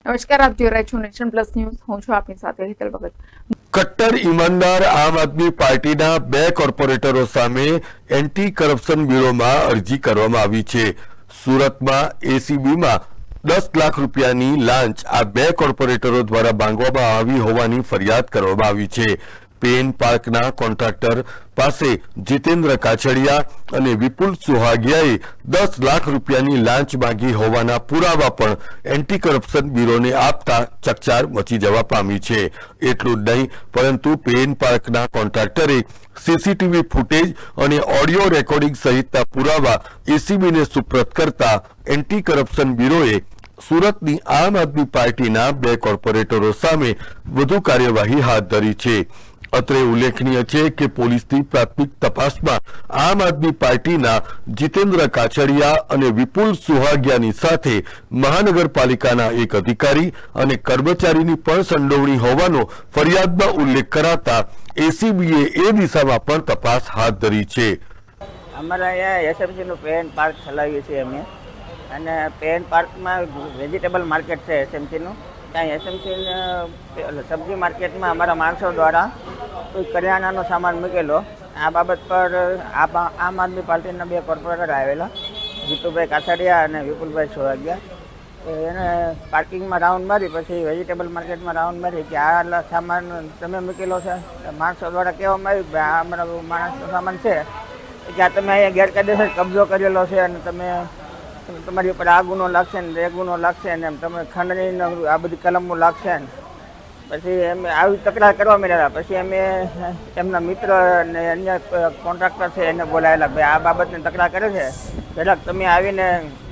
નમસ્કાર, આપ જોઈ રહ્યા છો નેશન પ્લસ ન્યૂઝ. હું છું આપની સાથે હિતલ ભગત. કટ્ટર ઈમાનદાર આમ આદમી પાર્ટીના 2 કોર્પોરેટરો સામે એન્ટી કરપ્શન બ્યુરોમાં અરજી કરવામાં આવી છે. સુરતમાં એસીબીમાં 10 લાખ રૂપિયાની લાંચ આ 2 કોર્પોરેટરો દ્વારા માંગવામાં આવી હોવાની ફરિયાદ કરવામાં આવી છે. પેન પાર્કના કોન્ટ્રાક્ટર પાસે જીતેન્દ્ર કાછડિયા અને વિપુલ સુહાગિયાએ 10 લાખ રૂપિયાની લાંચ માંગી હોવાના પુરાવા પણ એન્ટી કરપ્શન બ્યુરોને આપતા ચકચાર મચી જવા પામી છે. એટલું જ નહીં, પરંતુ પેન પાર્કના કોન્ટ્રાક્ટરે સીસીટીવી ફૂટેજ અને ઓડિયો રેકોર્ડિંગ સહિતના પુરાવા એસીબીને સુપ્રત કરતા એન્ટી કરપ્શન બ્યુરોએ સુરતની આમ આદમી પાર્ટીના 2 કોર્પોરેટરો સામે વધુ કાર્યવાહી હાથ ધરી છે. અત્રે ઉલ્લેખનીય છે કે પોલીસની પ્રાથમિક તપાસમાં આમ આદમી પાર્ટીના જીતેન્દ્ર કાછડિયા અને વિપુલ સુહાગિયાની સાથે મહાનગરપાલિકાના એક અધિકારી અને કર્મચારીની પણ સંડોવણી હોવાનો ફરિયાદમાં ઉલ્લેખ કરાતા એસીબીએ એ દિશામાં પણ તપાસ હાથ ધરી છે. અમારા અહીંયા એસએમસીનું પેન પાર્ક ચલાવીએ છીએ અમે, અને પેન પાર્કમાં વેજીટેબલ માર્કેટ છે એસએમસીનું. ત્યાં એસએમસી સબ્જી માર્કેટમાં અમારા માણસો દ્વારા કોઈ કરિયાણાનો સામાન મૂકેલો. આ બાબત પર આમ આદમી પાર્ટીના 2 કોર્પોરેટર આવેલા, જીતુભાઈ કાછડિયા અને વિપુલભાઈ સોહાગિયા. એને પાર્કિંગમાં રાઉન્ડ મારી, પછી વેજીટેબલ માર્કેટમાં રાઉન્ડ મારી કે આ સામાન તમે મૂકેલો છે. માણસો દ્વારા કહેવામાં આવ્યું કે આ અમારા માણસનો સામાન છે, કે આ તમે અહીંયા ગેરકાયદેસર કબજો કરેલો છે અને તમારી ઉપર આ ગુનો લાગશે ને એ ગુનો લાગશે ને એમ તમે ખંડણી આ બધી કલમો લાગશે ને. પછી અમે આવી તકરાર કરવા માંડ્યા. પછી અમે એમના મિત્ર અને અન્ય કોન્ટ્રાક્ટર છે એને બોલાવેલા, ભાઈ આ બાબતની તકરાર કરે છે, જરાક તમે આવીને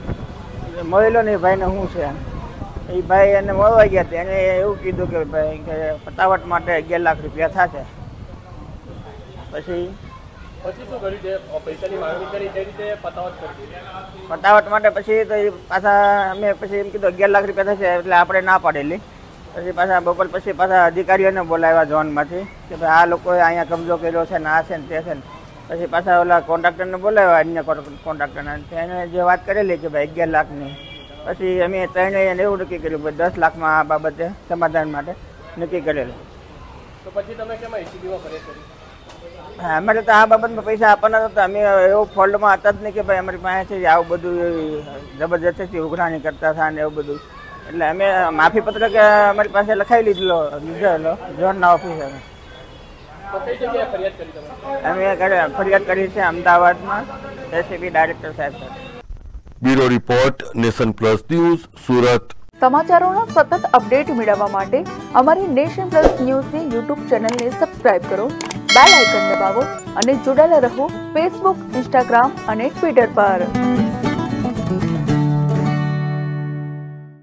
મળી લો ને એ ભાઈને શું છે. એ ભાઈ એને મળવા ગયા હતા. એને એવું કીધું કે ભાઈ કે પતાવટ માટે 11 લાખ રૂપિયા થશે. પછી શું કર્યું છે? પૈસાની માંગણી કરી તે રીતે પતાવટ માટે પછી તો એ પાછા અમે પછી એમ કીધું 11 લાખ રૂપિયા થશે, એટલે આપણે ના પાડેલી. પછી પાછા બપોર પછી પાછા અધિકારીઓને બોલાવ્યા ઝોનમાંથી કે ભાઈ આ લોકોએ અહીંયા કબજો કર્યો છે ને આ છે ને તે છે ને. પછી પાછા ઓલા કોન્ટ્રાક્ટરને બોલાવ્યા, અન્ય કોન્ટ્રાક્ટરને. એને જે વાત કરેલી કે ભાઈ 11 લાખની. પછી અમે ત્રણેય એવું નક્કી કર્યું ભાઈ 10 લાખમાં આ બાબતે સમાધાન માટે નક્કી કરેલું. તો પછી તમે કેમ એસીબીમાં ફરિયાદ કરી? અમારે તો આ બાબતમાં પૈસા આપવાના હતા. અમે એવું ફોલ્ડમાં હતા જ નહીં કે ભાઈ અમારી પાસે છે આવું બધું જબરજસ્તી ઉઘરાણી કરતા હતા ને એવું બધું. એટલે અમે માફી પત્રક અમારી પાસે લખાવી લીધેલો ઝોનના ઓફિસરે. અમે ફરિયાદ કરી છે અમદાવાદમાં એસીબી ડાયરેક્ટર સાહેબ સાથે. Bureau report, Nation Plus News, Surat. સમાચારોના સતત અપડેટ મેળવવા માટે અમારી નેશન પ્લસ ન્યૂઝની યુટ્યુબ ચેનલને સબસ્ક્રાઇબ કરો, બેલ આઇકન દબાવો અને જોડાયેલા રહો ફેસબુક, ઇન્સ્ટાગ્રામ અને ટ્વિટર પર.